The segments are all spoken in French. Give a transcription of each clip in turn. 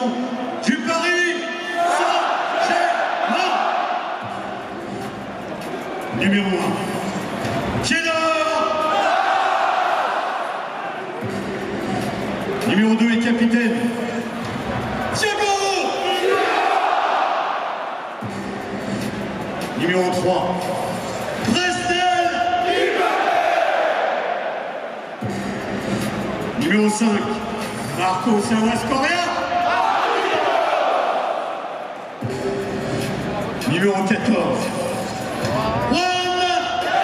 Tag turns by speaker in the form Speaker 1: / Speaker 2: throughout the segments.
Speaker 1: du Paris Saint-Germain. Numéro 1, Thiedor. Numéro 2 et capitaine, Thiago. Numéro 3, Prestel. Numéro 5, Marco Salas-Correa. Numéro 14, Juan.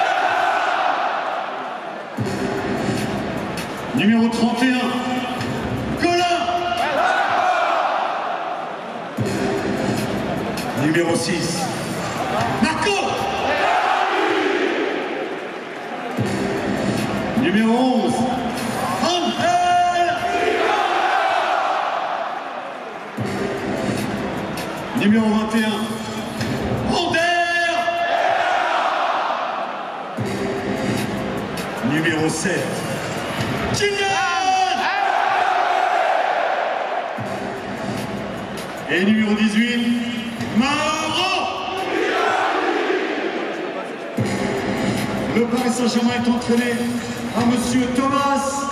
Speaker 1: Numéro 31, Colin. Numéro 6, Marco. Numéro 11, Angel. Numéro 21, Ander. Numéro 7, Kylian. Et numéro 18, Mauro. Le Paris Saint-Germain est entraîné par monsieur Thomas.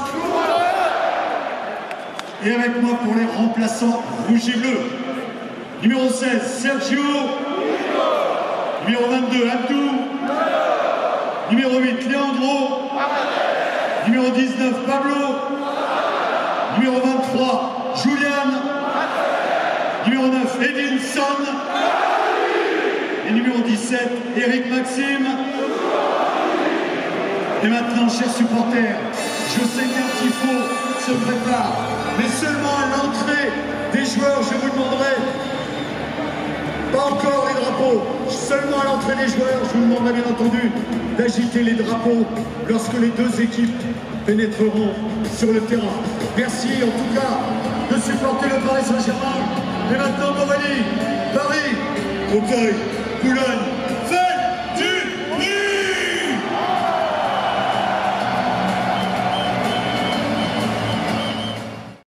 Speaker 1: Et avec moi pour les remplaçants rouge et bleu. Numéro 16, Sergio. Numéro 22, Abdou. Numéro 8, Leandro. Numéro 19, Pablo. Numéro 23, Julian. Numéro 9, Edinson. Et numéro 17, Eric Maxime. Et maintenant, chers supporters, je sais qu'un tifo se prépare, mais seulement à l'entrée des joueurs, je vous demanderai, pas encore les drapeaux, seulement à l'entrée des joueurs, je vous demanderai bien entendu d'agiter les drapeaux lorsque les deux équipes pénétreront sur le terrain. Merci en tout cas de supporter le Paris Saint-Germain. Et maintenant, Morelli, Paris, Auteuil, Boulogne,